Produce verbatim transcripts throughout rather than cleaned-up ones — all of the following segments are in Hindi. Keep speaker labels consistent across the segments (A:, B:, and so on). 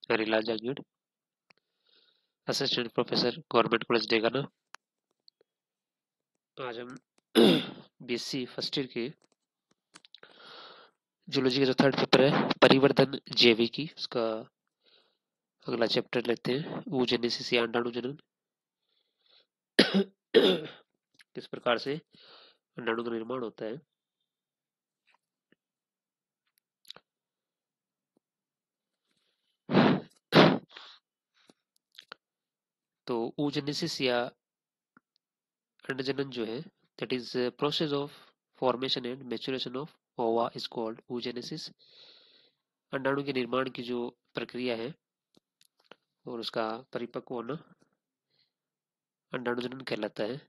A: Harilal Jangid, assistant professor, government college Degana. आज हम बीएससी फर्स्ट ईयर के जूलॉजी का जो थर्ड पेपर है परिवर्धन जैविकी, उसका अगला चैप्टर लेते हैं, oogenesis या अंडाणु जनन। किस प्रकार से अंडाणु का निर्माण होता है। तो oogenesis या अंडजनन जो है, that is process of formation and maturation of ova is called oogenesis। अंडाणु के निर्माण की जो प्रक्रिया है और उसका परिपक्व होना अंडाणुजनन कहलाता है।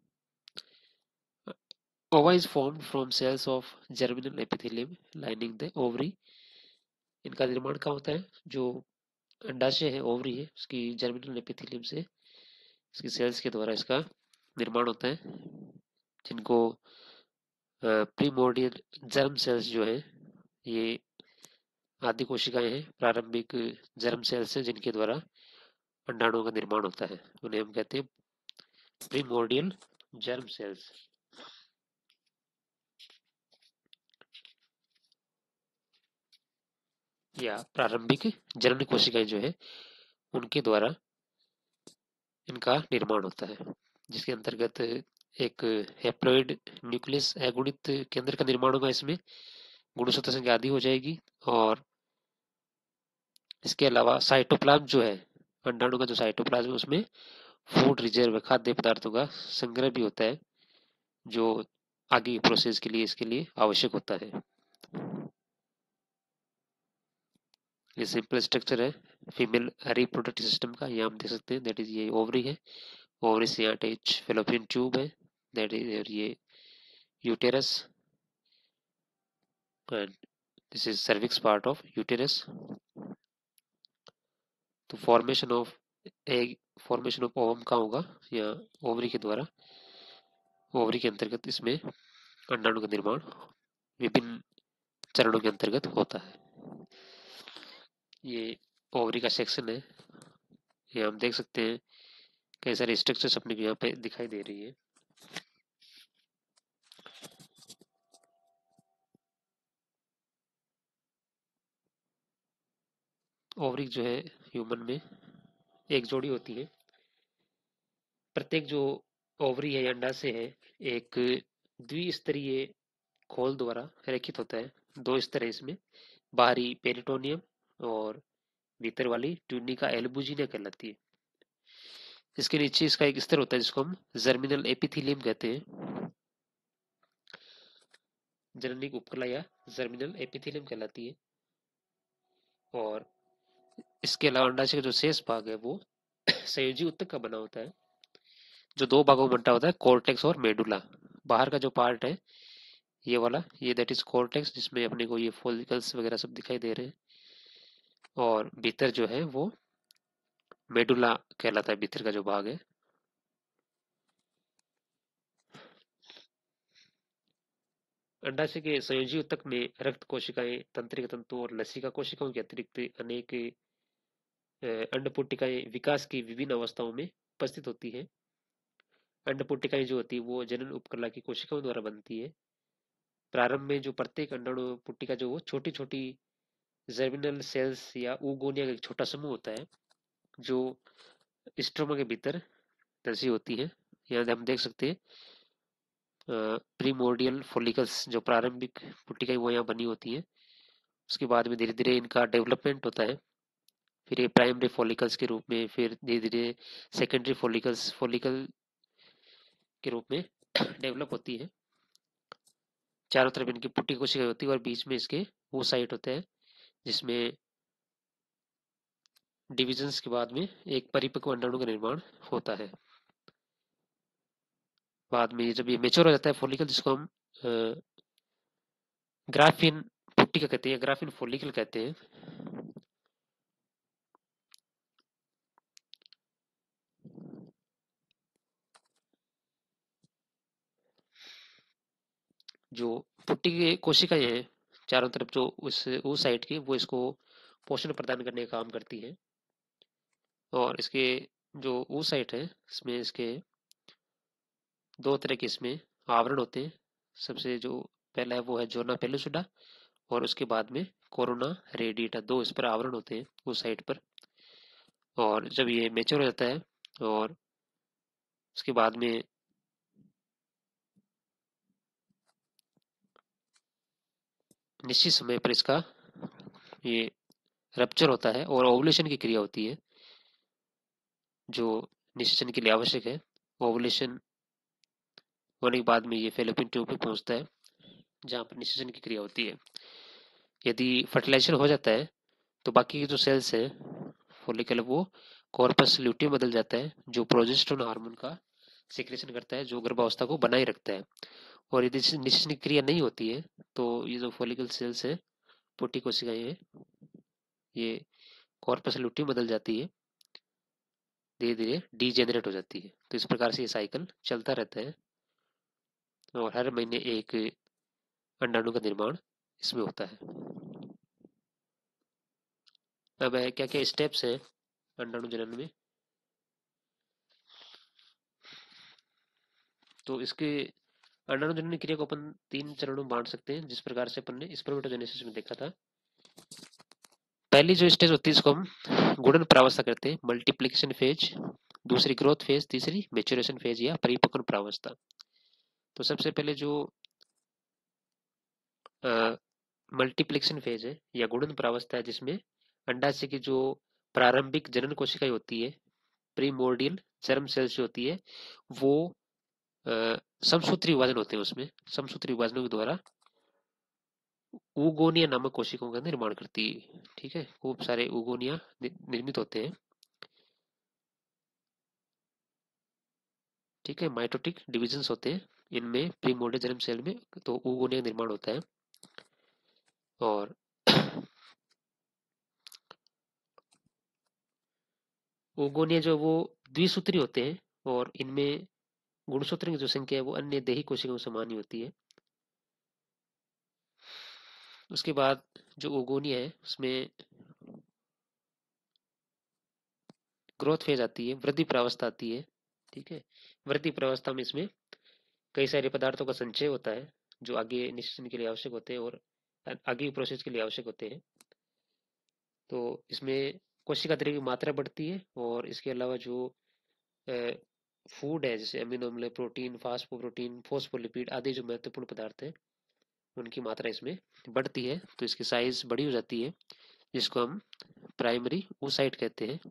A: Ova is formed from cells of germinal epithelium lining the ovary। इनका निर्माण कहाँ होता है, जो अंडाशय है, ओवरी है, उसकी जर्मिनल एपिथेलियम से इसकी सेल्स के द्वारा इसका निर्माण होता है, जिनको प्रीमोर्डियल जर्म सेल्स जो है, ये आदि कोशिकाएं हैं, प्रारंभिक जर्म सेल्स हैं, जिनके द्वारा अंडाणुओं का निर्माण होता है। उन्हें हम कहते हैं प्रीमोर्डियल जर्म सेल्स या प्रारंभिक जनन कोशिकाएं जो है, उनके द्वारा इनका निर्माण होता है, जिसके अंतर्गत एक हैप्लॉइड न्यूक्लियस अगुणित केंद्र का निर्माण होगा। इसमें गुणसूत्र संख्या आदि हो जाएगी, और इसके अलावा साइटोप्लाज्म जो है, अंडाणु का जो साइटोप्लाज्म है, उसमें फूड रिजर्व खाद्य पदार्थों का संग्रह भी होता है, जो आगे प्रोसेस के लिए इसके लिए आवश्यक होता है। ये सिंपल स्ट्रक्चर है फीमेल रिप्रोडक्टिव सिस्टम का, ये हम देख सकते हैं, दैट इज ये ओवरी है, ओवरी से यहाँ अटैच फेलोपियन ट्यूब है, दैट इज ये uterus, and this is cervix part of uterus। तो formation of egg, formation of ovum का होगा या ओवरी के द्वारा, ओवरी के अंतर्गत इसमें अंडाणु का निर्माण विभिन्न चरणों के अंतर्गत होता है। ये ओवरी का सेक्शन है, ये हम देख सकते हैं कई सारे स्ट्रक्चर्स अपने यहाँ पे दिखाई दे रही है। ओवरी जो है ह्यूमन में एक जोड़ी होती है। प्रत्येक जो ओवरी है या अंडाशय है, एक द्विस्तरीय खोल द्वारा रेखित होता है। दो स्तर है इसमें, बाहरी पेरिटोनियम और भीतर वाली ट्यूनिका एल्बुजिना कहलाती है। इसके नीचे इसका एक स्तर होता है जिसको हम जर्मिनल एपिथेलियम कहते हैं। जननिक उपकला या जर्मिनल एपिथेलियम कहलाती है। और इसके अलावा अंडाशय का जो शेष भाग है वो संयोजी ऊतक का बना होता है, जो दो भागों में बंटा होता है, कोर्टेक्स और मेडुला। बाहर का जो पार्ट है ये वाला, ये दैट इज कोर्टेक्स, जिसमें अपने को ये फॉलिकल्स वगैरह सब दिखाई दे रहे हैं, और भीतर जो है वो मेडुला कहलाता है, भीतर का जो भाग है। अंडाशय के संयोजी ऊतक में रक्त कोशिकाएं, तंत्रिका तंतु और लसिका कोशिकाओं के अतिरिक्त अनेक अंडपुटिकाएं विकास की विभिन्न अवस्थाओं में उपस्थित होती है। अंडपुटिकाएं जो होती है वो जनन उपकला की कोशिकाओं द्वारा बनती है। प्रारंभ में जो प्रत्येक अंडाणु पुटिका जो वो छोटी छोटी जर्मिनल सेल्स या ऊगोनिया का एक छोटा समूह होता है, जो स्ट्रोमा के भीतर दर्शी होती है। यहाँ हम देख सकते हैं प्रीमोर्डियल फॉलिकल्स, जो प्रारंभिक पुटिकाएं वो यहाँ बनी होती है। उसके बाद में धीरे धीरे इनका डेवलपमेंट होता है, फिर ये प्राइमरी फॉलिकल्स के रूप में, फिर धीरे धीरे सेकेंडरी फॉलिकल्स फॉलिकल के रूप में डेवलप होती है। चारों तरफ इनकी पुट्टी कोशिकाएं होती है और बीच में इसके वो साइट होते हैं, जिसमें डिविजन्स के बाद में एक परिपक्व अंडाणु का निर्माण होता है। बाद में जब ये मेच्योर हो जाता है फॉलिकल, जिसको हम ग्राफिन पुट्टिका कहते हैं, ग्राफिन फॉलिकल कहते हैं। जो पुट्टी की कोशिकाएं हैं चारों तरफ, जो उस उस साइड की, वो इसको पोषण प्रदान करने का काम करती है। और इसके जो oocyte है, इसमें इसके दो तरह के इसमें आवरण होते हैं। सबसे जो पहला है वो है जोना पेलुसिडा, और उसके बाद में कोरोना रेडिएटा, दो इस पर आवरण होते हैं उस साइड पर। और जब ये मेच्योर हो जाता है और उसके बाद में निश्चित समय पर इसका ये रप्चर होता है और ओवुलेशन की क्रिया होती है जो निषेचन के लिए आवश्यक है। ओवुलेशन होने के बाद में ये फेलोपियन ट्यूब पे पहुंचता है जहाँ पर निषेचन की क्रिया होती है। यदि फर्टिलाइजेशन हो जाता है तो बाकी के जो सेल्स है फोलिकल, वो कॉर्पस ल्यूटियम बदल जाता है जो प्रोजेस्टेरोन हार्मोन का सिक्रेशन करता है जो गर्भावस्था को बनाए रखता है। और यदि निषेचन की क्रिया नहीं होती है तो ये जो फोलिकल सेल्स है, पुटी कोशिकाएं हैं, ये कॉर्पस ल्यूटियम बदल जाती है, धीरे धीरे डीजेनरेट हो जाती है। तो इस प्रकार से ये साइकिल चलता रहता है और हर महीने एक अंडाणु का निर्माण इसमें होता है। अब क्या क्या स्टेप्स हैं अंडाणु जनन में, तो इसके अंडाणु जनन क्रिया को अपन तीन चरणों में बांट सकते हैं जिस प्रकार से अपन ने स्पर्मेटोजेनेसिस में देखा था। पहली जो स्टेज होती है इसको हम गुणन प्रावस्था करते हैं, मल्टीप्लिकेशन फेज, दूसरी ग्रोथ फेज, तीसरी मेच्योरेशन फेज या परिपक्वन प्रावस्था। तो सबसे पहले जो मल्टीप्लिकेशन फेज है या गुणन प्रावस्था है जिसमें अंडाशय की जो प्रारंभिक जनन कोशिकाएं होती है, प्रीमोर्डियल जर्म सेल्स जो होती है, वो समसूत्री विभाजन होते हैं, उसमें समसूत्री विभाजनों के द्वारा ऊगोनिया नामक कोशिकाओं का निर्माण करती है। ठीक है, खूब सारे ऊगोनिया निर्मित होते हैं। ठीक है, माइटोटिक डिविजन्स होते हैं इनमें, प्रीमोर्डियल जर्म सेल में तो ऊगोनिया निर्माण होता है। और ऊगोनिया जो वो द्विसूत्री होते हैं और इनमें गुणसूत्र की जो संख्या है वो अन्य देही कोशिकाओं समान ही होती है। उसके बाद जो ओगोनिया है उसमें ग्रोथ फेज आती है, वृद्धि प्रावस्था आती है। ठीक है, वृद्धि प्रावस्था में इसमें कई सारे पदार्थों का संचय होता है जो आगे निषेचन के लिए आवश्यक होते हैं और आगे प्रोसेस के लिए आवश्यक होते हैं। तो इसमें कोशिका द्रव्य की मात्रा बढ़ती है और इसके अलावा जो फूड है जैसे अमीनो अम्ल, प्रोटीन, फास्फोप्रोटीन, फोस्फोलिपिड आदि जो महत्वपूर्ण पदार्थ है उनकी मात्रा इसमें बढ़ती है। तो इसकी साइज बड़ी हो जाती है जिसको हम प्राइमरी oocyte कहते हैं।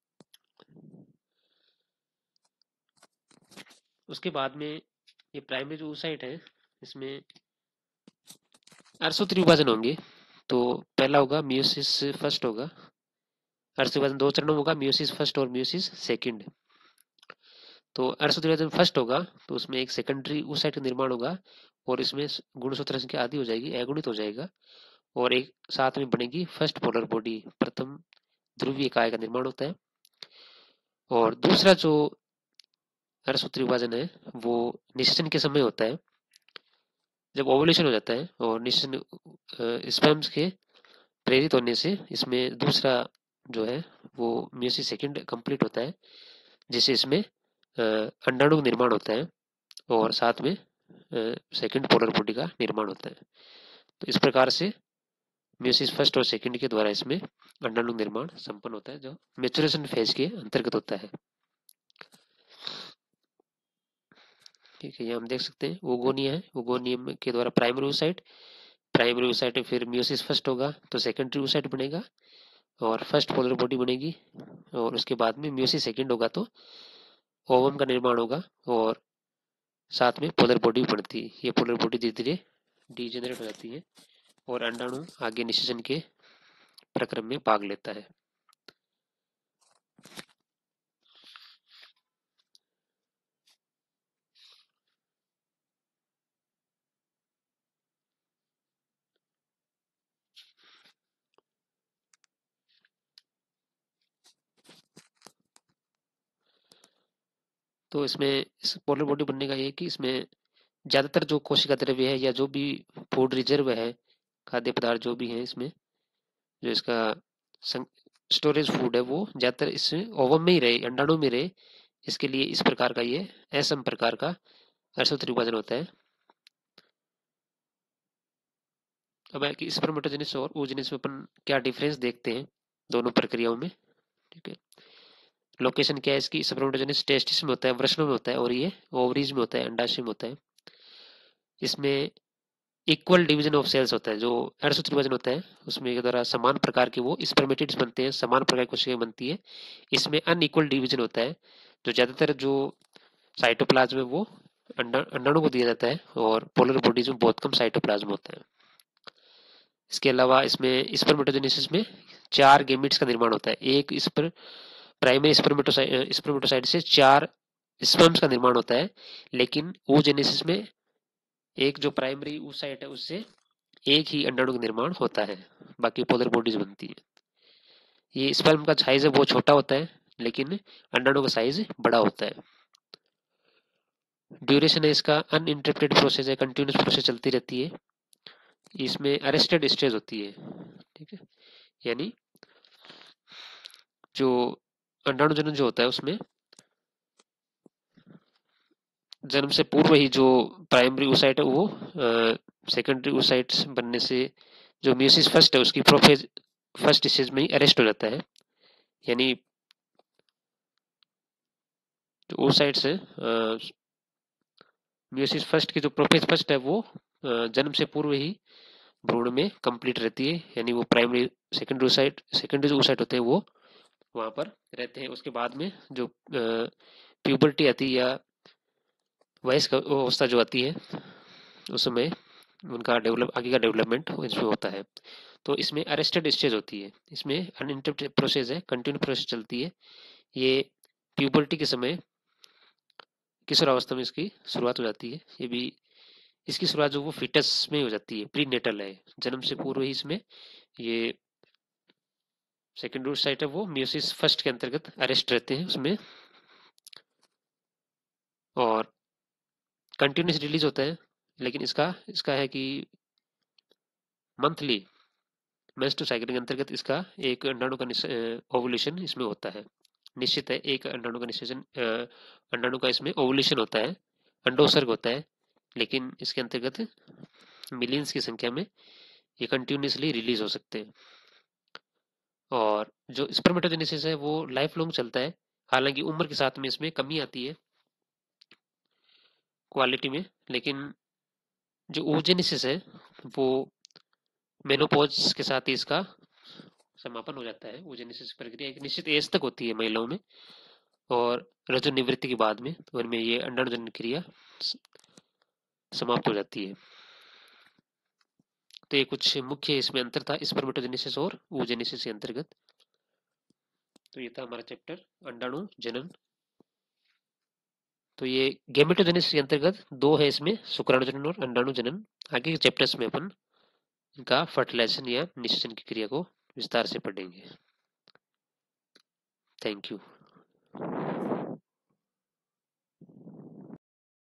A: उसके बाद में ये प्राइमरी जो oocyte है इसमें अर्धसूत्री विभाजन होंगे। तो पहला होगा मियोसिस फर्स्ट होगा, अर्धसूत्री विभाजन दो चरणों में होगा, मियोसिस फर्स्ट और मियोसिस सेकंड। तो अर्धसूत्री विभाजन फर्स्ट होगा तो उसमें एक सेकेंडरी oocyte का निर्माण होगा और इसमें गुणसूत्र संख्या आधी हो जाएगी, अगुणित हो जाएगा और एक साथ में बनेगी फर्स्ट पोलर बॉडी, प्रथम ध्रुवीय काय का निर्माण होता है। और दूसरा जो अर्धसूत्री विभाजन है वो निषेचन के समय होता है, जब ओवुलेशन हो जाता है और निषेचन स्पर्म्स के प्रेरित होने से इसमें दूसरा जो है वो मियोसिस सेकंड कंप्लीट होता है जिससे इसमें अंडाणु का निर्माण होता है और साथ में सेकंड पोलर बॉडी का निर्माण होता है। तो इस प्रकार से मियोसिस फर्स्ट और सेकंड के द्वारा इसमें अंडाणु निर्माण संपन्न होता है जो मेचुरेशन फेज के अंतर्गत होता है। ठीक है, ये हम देख सकते हैं ओगोनिया है, ओगोनियम के द्वारा प्राइमरी oocyte, प्राइमरी oocyte में फिर मियोसिस फर्स्ट होगा तो सेकेंडरी oocyte बनेगा और फर्स्ट पोलर बॉडी बनेगी और उसके बाद में मियोसिस सेकंड होगा तो ओवम का निर्माण होगा और साथ में पोलर बॉडी बनती है। ये पोलर बॉडी धीरे धीरे डीजेनरेट हो जाती है और अंडाणु आगे निषेचन के प्रक्रम में भाग लेता है। तो इसमें इस पोलर बॉडी बनने का ये कि इसमें ज्यादातर जो कोशिका द्रव्य है या जो भी फूड रिजर्व है, खाद्य पदार्थ जो भी है इसमें जो इसका स्टोरेज फूड है वो ज़्यादातर इस ओवम में ही रहे, अंडाणु में रहे, इसके लिए इस प्रकार का ये असम प्रकार का अर्धसूत्री विभाजन होता है। अब है कि स्पर्मेटोजेनिस और oogenesis में अपन क्या डिफरेंस देखते हैं दोनों प्रक्रियाओं में। ठीक है, लोकेशन क्या है इसकी, स्पर्मेटोजेनिस टेस्टिस में होता है, वृषणों में होता है, और ये ओवरीज में होता है, अंडाशय में होता है। इसमें इक्वल डिवीजन ऑफ सेल्स होता है, जो अर्धसूत्री विभाजन होता है उसमें के द्वारा समान प्रकार के वो स्पर्मेटिड्स बनते हैं, समान प्रकार की कोशिकाएं बनती है। इसमें अनइक्वल डिवीजन होता है, जो ज्यादातर जो साइटोप्लाज्म है वो अंडाणु को दिया जाता है, और पोलर बॉडीज में बहुत कम साइटोप्लाज्म होता है। इसके अलावा इसमें स्पर्मेटोजेनेसिस में चार गेमिट्स का निर्माण होता है। एक इस पर प्राइमरी स्पर्मेटोसाइट स्पर्मेटोसाइट से चार स्पर्म्स का निर्माण होता है, लेकिन oogenesis में एक जो प्राइमरी oocyte है उससे एक ही अंडाणु का निर्माण होता है, बाकी पोलर बॉडीज बनती है। ये स्पर्म का साइज है बहुत छोटा होता है, लेकिन अंडाणु का साइज बड़ा होता है। ड्यूरेशन है इसका अनइंटरप्टेड प्रोसेस है, कंटिन्यूस प्रोसेस चलती रहती है। इसमें अरेस्टेड स्टेज होती है। ठीक है, यानी जो अंडाणु जनन जो होता है उसमें जन्म से पूर्व ही जो प्राइमरी oocyte है वो सेकेंडरी oocytes बनने से जो म्यूसिस फर्स्ट है उसकी प्रोफेज फर्स्ट स्टेज में ही अरेस्ट हो जाता है। यानी जो oocytes है म्यूसिस फर्स्ट की जो प्रोफेज फर्स्ट है वो जन्म से पूर्व ही भ्रूण में कंप्लीट रहती है, यानी वो प्राइमरी सेकेंडरी oocyte सेकेंडरी जो oocyte होते हैं वो वहां पर रहते हैं। उसके बाद में जो प्यूबर्टी आती है या वयस्क अवस्था जो आती है उसमें उनका डेवलप आगे का डेवलपमेंट इसमें होता है। तो इसमें अरेस्टेड स्टेज होती है, इसमें अनइंटरप्टेड प्रोसेस है, कंटिन्यू प्रोसेस चलती है। ये प्यूबर्टी के समय किशोरावस्था में इसकी शुरुआत हो जाती है। ये भी इसकी शुरुआत जो वो फिटस में हो जाती है, प्री नेटल है, जन्म से पूर्व ही इसमें ये सेकेंडरी oocyte है वो म्यूसिस फर्स्ट के अंतर्गत अरेस्ट रहते हैं उसमें, और कंटिन्यूस रिलीज होता है। लेकिन इसका इसका है कि मंथली मेंस्ट्रुअल साइकिल के अंतर्गत इसका एक अंडाणु का ओवुलेशन इसमें होता है, निश्चित है एक अंडाणु का निषेचन अंडाणु का इसमें ओवुलेशन होता है, अंडोत्सर्ग होता है, लेकिन इसके अंतर्गत मिलियंस की संख्या में ये कंटिन्यूसली रिलीज हो सकते हैं। और जो स्पर्मेटोजेनेसिस है वो लाइफ लॉन्ग चलता है, हालांकि उम्र के साथ में इसमें कमी आती है क्वालिटी में, लेकिन जो oogenesis है वो मेनोपॉज के साथ ही इसका समापन हो जाता है। oogenesis प्रक्रिया एक निश्चित एज तक होती है महिलाओं में, और रजो निवृत्ति के बाद में तो इनमें ये अंडाणुजनन क्रिया समाप्त हो जाती है। तो ये कुछ मुख्य इसमें अंतर था स्पर्मेटोजेनेसिस और oogenesis के अंतर्गत। तो ये था हमारा चैप्टर अंडाणु जनन। तो ये गैमेटोजेनेसिस के अंतर्गत दो है इसमें, शुक्राणु जनन और अंडाणु जनन। आगे के चैप्टर्स में अपन इनका फर्टिलाइजेशन या निषेचन की क्रिया को विस्तार से पढ़ेंगे। Thank you.